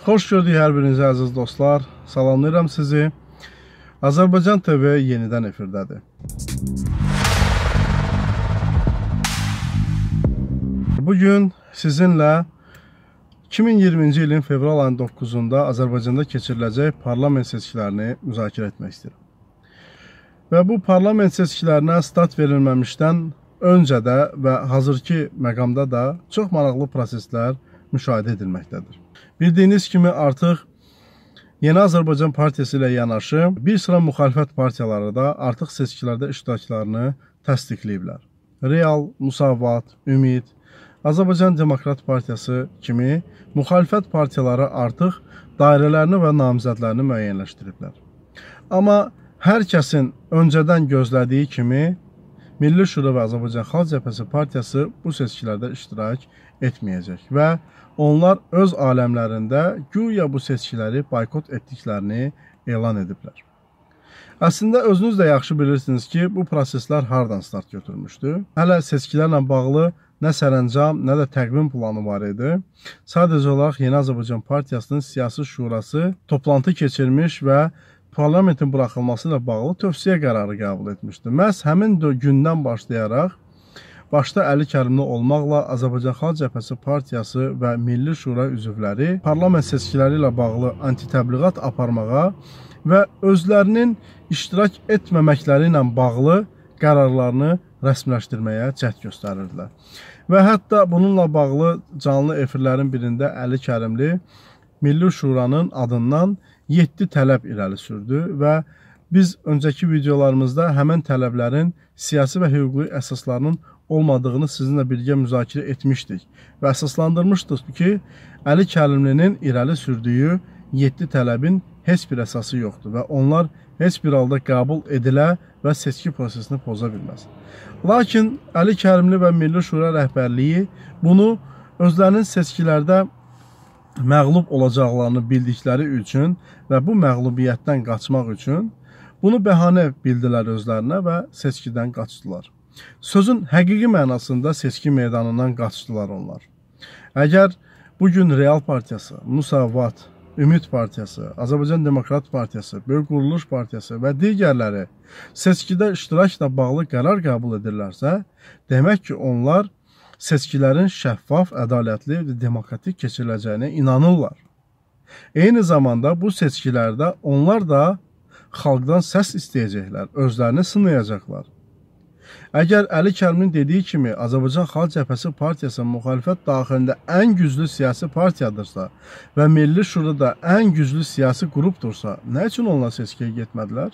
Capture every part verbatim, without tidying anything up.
Xoş gördük hər birinizi əziz dostlar. Salamlayıram sizi. Azərbaycan T V yenidən efirdədir. Bugün sizinlə iki min iyirminci ilin fevral ayının doqquzunda Azərbaycanda keçiriləcək parlament seçkilərini müzakirə etmək istəyirəm. Və bu parlament seçkilərinə start verilməmişdən öncə də və hazırki məqamda da çox maraqlı proseslər müşahidə edilməkdədir. Bildiyiniz kimi artıq Yeni Azərbaycan Partiyası ilə yanaşı bir sıra müxalifət partiyaları da artıq seçkilərdə iştiraklarını təsdiqləyiblər. Real, Musavat, Ümid, Azərbaycan Demokrat Partiyası kimi müxalifət partiyaları artıq dairələrini və namizədlərini müəyyənləşdiriblər. Amma hər kəsin öncədən gözlədiyi kimi Milli Şura və Azərbaycan Xalq Cəbhəsi Partiyası bu seçkilərdə iştirak etməyəcək və onlar öz aləmlərində güya bu seçkiləri boykot etdiklərini elan ediblər. Əslində özünüz də yaxşı bilirsiniz ki, bu proseslər hardan start götürmüşdü. Hələ seçkilərlə bağlı nə sərəncam, nə də təqvim planı var idi. Sadəcə olaraq Yeni Azərbaycan Partiyasının siyasi şurası toplantı keçirmiş və parlamentin buraxılması ilə bağlı tövsiyə qərarı qəbul etmişdi. Məhz həmin gündən başlayaraq başda Əli Kərimli olmaqla Azərbaycan Xalq Cəbhəsi Partiyası və Milli Şura üzvləri parlament seçkiləri ilə bağlı anti-təbliğat aparmağa və özlərinin iştirak etməməkləri ilə bağlı qərarlarını rəsmiləşdirməyə cəhd göstərirdilər. Və hətta bununla bağlı canlı efirlərin birində Əli Kərimli Milli Şuranın adından yeddi tələb irəli sürdü və biz öncəki videolarımızda həmən tələblərin siyasi və hüquqi əsaslarının olmadığını sizinlə birgə müzakirə etmişdik və əsaslandırmışdıq ki, Əli Kərimlinin irəli sürdüyü yeddi tələbin heç bir əsası yoxdur və onlar heç bir halda qəbul edilə və seçki prosesini poza bilməz. Lakin Əli Kərimli və Milli Şura rəhbərliyi bunu özlərinin seçkilərdə məğlub olacaqlarını bildikləri üçün və bu məğlubiyyətdən qaçmaq üçün bunu bəhanə bildilər özlərinə və seçkidən qaçdılar. Sözün həqiqi mənasında seçki meydanından qaçdılar onlar. Əgər bugün Real Partiyası, Musavat, Ümid Partiyası, Azərbaycan Demokrat Partiyası, Böyük Quruluş Partiyası və digərləri seçkidə iştirakla bağlı qərar qəbul edirlərsə, demək ki, onlar seçkilərin şəffaf, ədalətli və demokratik keçiriləcəyinə inanırlar. Eyni zamanda bu seçkilərdə onlar da xalqdan səs istəyəcəklər, özlərini sınayacaqlar. Əgər Əli Kərimlinin dediyi kimi Azərbaycan Xalq Cəbhəsi Partiyası müxalifət daxilində ən güclü siyasi partiyadırsa və Milli Şurada ən güclü siyasi qrupdursa, nə üçün onlar seçkiyə getmədilər?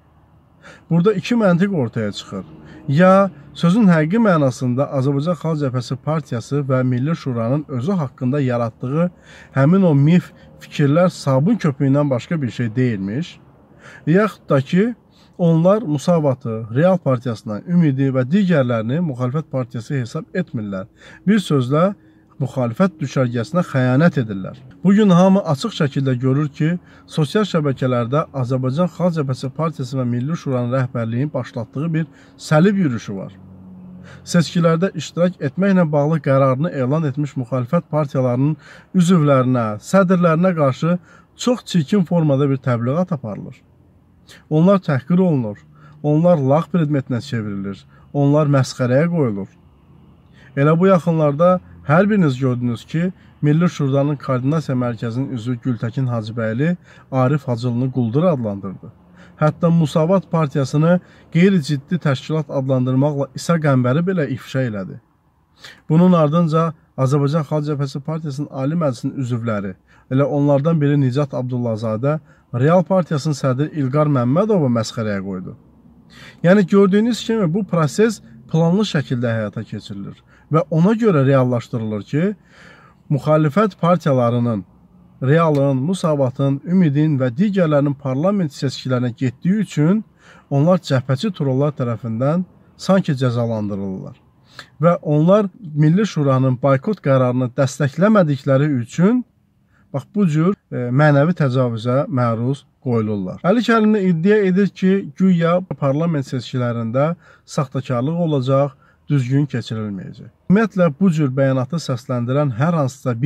Burada iki məntiq ortaya çıxır. Ya sözün həqiqi mənasında Azərbaycan Xalq Cəbhəsi Partiyası və Milli Şuranın özü haqqında yaratdığı həmin o mif fikirlər sabun köpüyündən başqa bir şey deyilmiş, yaxud da ki, onlar Musavatı, Real Partiyasına, Ümidi və digərlərini müxalifət partiyası hesab etmirlər. Bir sözlə, müxalifət düşərgəsinə xəyanət edirlər. Bugün hamı açıq şəkildə görür ki, sosial şəbəkələrdə Azərbaycan Xalq Cəbhəsi Partiyası və Milli Şuranın rəhbərliyinin başlatdığı bir səlib yürüyüşü var. Seçkilərdə iştirak etməklə bağlı qərarını elan etmiş müxalifət partiyalarının üzvlərinə, sədrlərinə qarşı çox çirkin formada bir təbliğat aparılır. Onlar təhqir olunur, onlar lağ predmetinə çevrilir, onlar məsxərəyə qoyulur. Elə bu yaxınlarda hər biriniz gördünüz ki, Milli Şuranın Koordinasiya Mərkəzinin üzvü Gültəkin Hacıbəyli Arif Hacılını quldur adlandırdı. Hətta Musavat Partiyasını qeyri-ciddi təşkilat adlandırmaqla İsa Qəmbəri belə ifşa elədi. Bunun ardınca Azərbaycan Xalq Cəbhəsi Partiyasının Ali Məclisinin üzvləri, elə onlardan biri Nicat Abdullazadə, Real Partiyasının sədri İlqar Məmmədovu məsxərəyə qoydu. Yəni gördüyünüz kimi bu proses planlı şəkildə həyata keçirilir və ona görə reallaşdırılır ki, müxalifət partiyalarının, Realın, Musavatın, Ümidin və digərlərinin parlament seçkilərinə getdiyi üçün onlar cəbhəçi trollar tərəfindən sanki cəzalandırılırlar. Və onlar Milli Şuranın boykot qərarını dəstəkləmədikləri üçün bax, bu cür e, mənəvi təcavüzə məruz qoyulurlar. Əli Kərimli iddia edir ki, güya parlament seçkilərində saxtakarlıq olacaq, düzgün keçirilməyəcək. Ümumiyyətlə, bu cür bəyanatı səsləndirən hər hansısa bir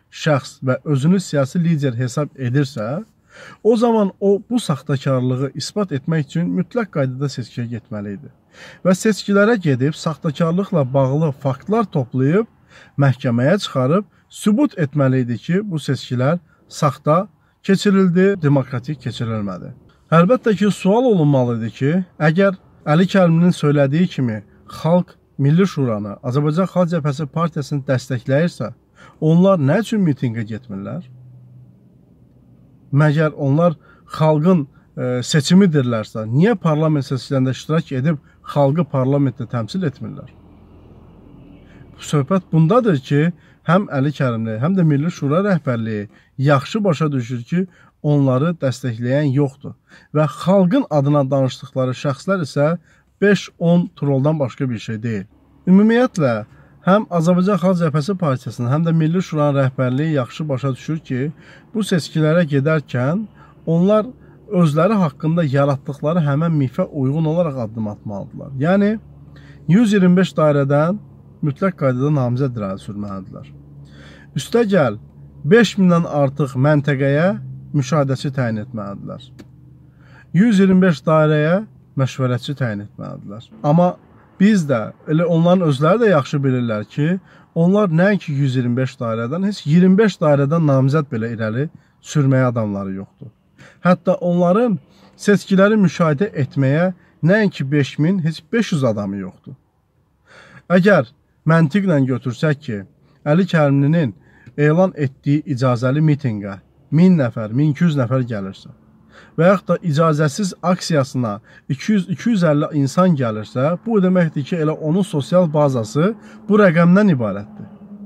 şəxs və özünü siyasi lider hesab edirsə, o zaman o bu saxtakarlığı isbat etmək üçün mütləq qaydada seçkiyə getməlidir. Və seçkilərə gedib saxtakarlıqla bağlı faktlar toplayıb, məhkəməyə çıxarıb, sübut etməli idi ki, bu seçkilər saxta keçirildi, demokratik keçirilmədi. Əlbəttə ki, sual olunmalıdır ki, əgər Əli Kərimlinin söylədiyi kimi xalq Milli Şuranı, Azərbaycan Xalq Cəbhəsi partiyasını dəstəkləyirsə, onlar nə üçün mitinqə getmirlər? Məgər onlar xalqın e, seçimidirlərsə, niyə parlament seçkilərində iştirak edib xalqı parlamentdə təmsil etmirlər? Söhbət bundadır ki, həm Əli Kərimli, həm də Milli Şura rəhbərliyi yaxşı başa düşür ki, onları dəstəkləyən yoxdur. Və xalqın adına danışdıqları şəxslər isə beş on troldan başqa bir şey deyil. Ümumiyyətlə, həm Azərbaycan Xalq Cəbhəsi partiyasının, həm də Milli Şuranın rəhbərliyi yaxşı başa düşür ki, bu seçkilərə gedərkən onlar özləri haqqında yaratdıqları həmən mifə uyğun olaraq addım atmalıdırlar. Yəni, yüz iyirmi beş dairədən mütləq qaydada namizəd irəli sürməlidirlər. Üstəgəl, beş mindən artıq məntəqəyə müşahidəçi təyin etməlidirlər. yüz iyirmi beş dairəyə məşvərətçi təyin etməlidirlər. Amma biz də, elə onların özləri də yaxşı bilirlər ki, onlar nəinki yüz iyirmi beş dairədən, heç iyirmi beş dairədən namizəd belə irəli sürməyə adamları yoxdur. Hətta onların seçkiləri müşahidə etməyə nəinki beş min, heç beş yüz adamı yoxdur. Əgər məntiqlə götürsək ki, Əli Kərimlinin elan etdiyi icazəli mitinqə min nəfər, min iki yüz nəfər gəlirsə və yaxud da icazəsiz aksiyasına iki yüz iki yüz əlli insan gəlirsə, bu deməkdir ki, elə onun sosial bazası bu rəqəmdən ibarətdir.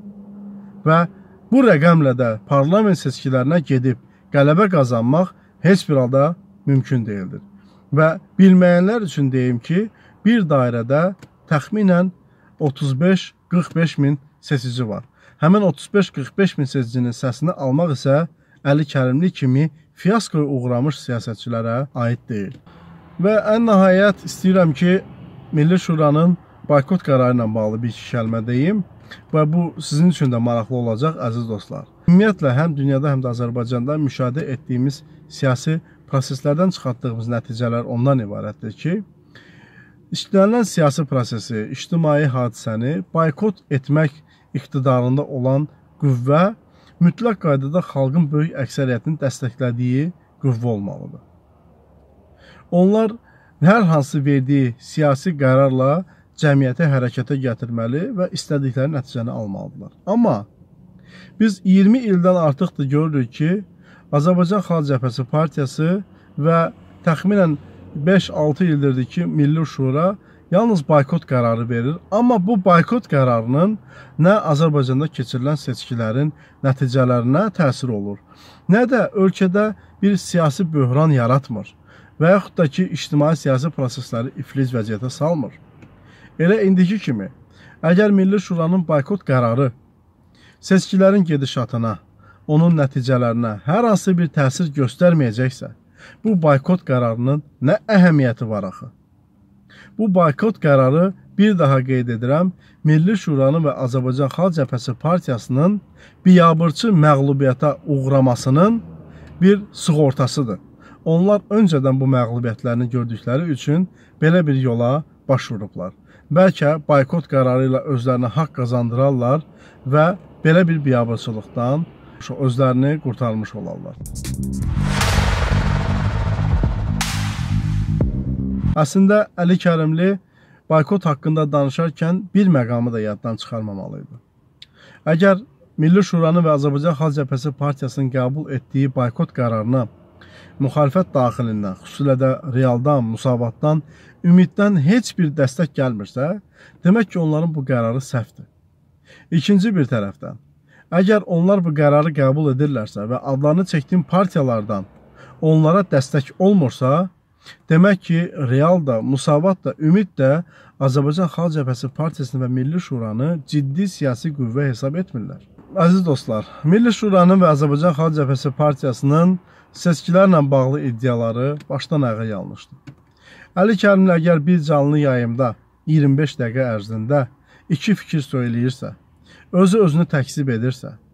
Və bu rəqəmlə də parlament seçkilərinə gedib qələbə qazanmaq heç bir halda mümkün deyildir. Və bilməyənlər üçün deyim ki, bir dairədə təxminən otuz beş qırx beş min seçici var. Həmin otuz beş qırx beş min seçicinin səsini almaq isə Əli Kərimli kimi fiyaskoya uğramış siyasətçilərə aid deyil. Və ən nəhayət istəyirəm ki, Milli Şuranın boykot qərarı ilə bağlı bir iki kəlmə deyim və bu sizin üçün də maraqlı olacaq, əziz dostlar. Ümumiyyətlə, həm dünyada, həm də Azərbaycanda müşahidə etdiyimiz siyasi proseslərdən çıxartdığımız nəticələr ondan ibarətdir ki, işlənilən siyasi prosesi, ictimai hadisəni boykot etmək iqtidarında olan qüvvə mütləq qaydada xalqın böyük əksəriyyətini dəstəklədiyi qüvvə olmalıdır. Onlar hər hansı verdiyi siyasi qərarla cəmiyyəti hərəkətə gətirməli və istədikləri nəticəni almalıdırlar. Amma biz iyirmi ildən artıqdır görürük ki, Azərbaycan Xalq Cəbhəsi partiyası və təxminən beş altı ildirdir ki, Milli Şura yalnız boykot qərarı verir. Amma bu boykot qərarının nə Azərbaycanda keçirilən seçkilərin nəticələrinə təsir olur, nə də ölkədə bir siyasi böhran yaratmır və yaxud da ki, ictimai-siyasi prosesləri iflic vəziyyətə salmır. Elə indiki kimi, əgər Milli Şuranın boykot qərarı seçkilərin gedişatına, onun nəticələrinə hər hansı bir təsir göstərməyəcəksə, bu boykot qərarının nə əhəmiyyəti var axı? Bu boykot qərarı, bir daha qeyd edirəm, Milli Şuranın və Azərbaycan Xalq Cəbhəsi partiyasının biabırçı məğlubiyyətə uğramasının bir sığortasıdır. Onlar öncədən bu məğlubiyyətlərini gördükləri üçün belə bir yola başvurublar. Bəlkə boykot qərarı ilə özlərinə haqq qazandırarlar və belə bir biabırçılıqdan özlərini qurtarmış olarlar. Əslində, Əli Kərimli boykot haqqında danışarkən bir məqamı da yaddan çıxarmamalıydı. Əgər Milli Şuranın və Azərbaycan Xalq Cəbhəsi partiyasının qəbul etdiyi boykot qərarına müxalifət daxilindən, xüsusilə də realdan, musavatdan, ümiddən heç bir dəstək gəlmirsə, demək ki, onların bu qərarı səhvdir. İkinci bir tərəfdən, əgər onlar bu qərarı qəbul edirlərsə və adlarını çəkdiyim partiyalardan onlara dəstək olmursa, demək ki, real da, musavat da, ümid də Azərbaycan Xalq Cəbhəsi partiyasını və Milli Şuranı ciddi siyasi qüvvə hesab etmirlər. Əziz dostlar, Milli Şuranın və Azərbaycan Xalq Cəbhəsi partiyasının seçkilərlə bağlı iddiaları başdan ayağa yanlışdır. Əli Kərimli əgər bir canlı yayımda iyirmi beş dəqiqə ərzində iki fikir söyləyirsə, özü özünü təksib edirsə,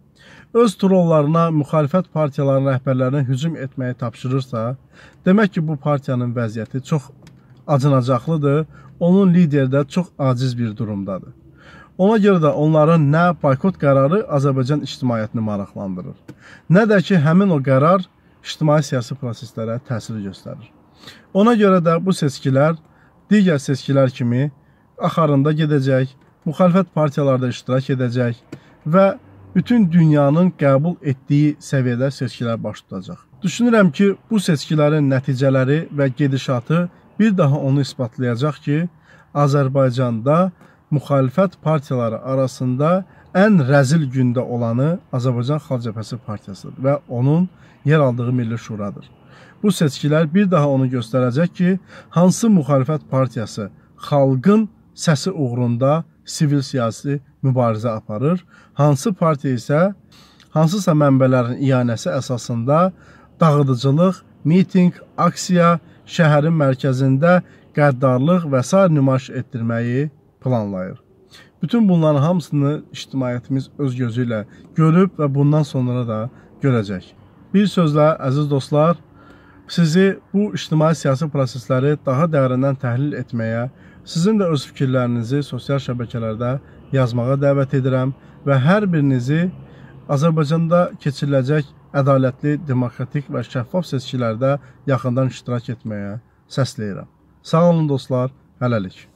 öz trollarına, müxalifət partiyalarının rəhbərlərinə hücum etməyi tapşırırsa, demək ki, bu partiyanın vəziyyəti çox acınacaqlıdır, onun lideri də çox aciz bir durumdadır. Ona görə də onların nə boykot qərarı Azərbaycan ictimaiyyətini maraqlandırır, nə də ki, həmin o qərar ictimai-siyasi proseslərə təsir göstərir. Ona görə də bu seçkilər digər seçkilər kimi axarında gedəcək, müxalifət partiyalarda iştirak edəcək və bütün dünyanın qəbul etdiyi səviyyədə seçkilər baş tutacaq. Düşünürəm ki, bu seçkilərin nəticələri və gedişatı bir daha onu isbatlayacaq ki, Azərbaycanda müxalifət partiyaları arasında ən rəzil gündə olanı Azərbaycan Xalq Cəbhəsi Partiyasıdır və onun yer aldığı Milli Şuradır. Bu seçkilər bir daha onu göstərəcək ki, hansı müxalifət partiyası xalqın səsi uğrunda sivil-siyasi mübarizə aparır, hansı partiya isə hansısa mənbələrin iyanəsi əsasında dağıdıcılıq, miting, aksiya, şəhərin mərkəzində qəddarlıq və s. nümayiş etdirməyi planlayır. Bütün bunların hamısını ictimaiyyətimiz öz gözü ilə görüb və bundan sonra da görəcək. Bir sözlə, əziz dostlar, sizi bu ictimai-siyasi prosesləri daha dərindən təhlil etməyə, sizin də öz fikirlərinizi sosial şəbəkələrdə yazmağa dəvət edirəm və hər birinizi Azərbaycanda keçiriləcək ədalətli, demokratik və şəffaf seçkilərdə yaxından iştirak etməyə səsləyirəm. Sağ olun dostlar, hələlik.